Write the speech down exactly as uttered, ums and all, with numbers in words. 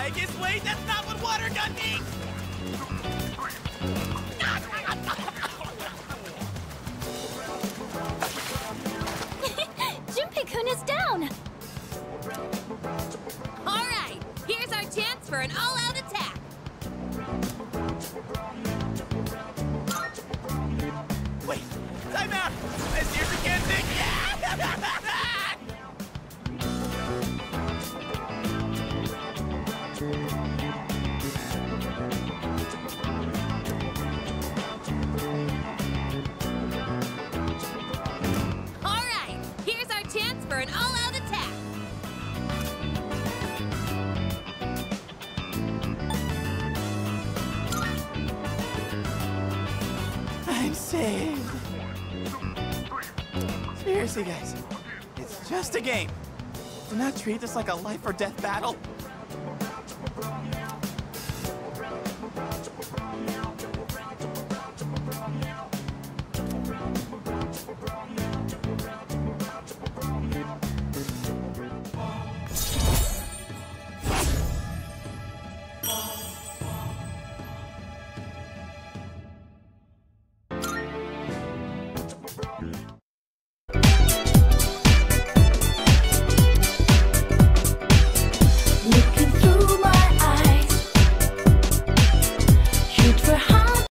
Vegas, wait, that's not what water gun means! Junpei-kun is down! All right, here's our chance for an all-out attack. Wait, time out! This here's the can thing! Yeah! All right, here's our chance for an all-out attack. I'm saved! Seriously, guys, it's just a game. Do not treat this like a life or death battle.